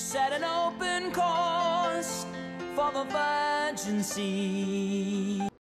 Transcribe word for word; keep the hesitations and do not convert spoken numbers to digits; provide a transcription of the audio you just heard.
set an open course for the virgin sea.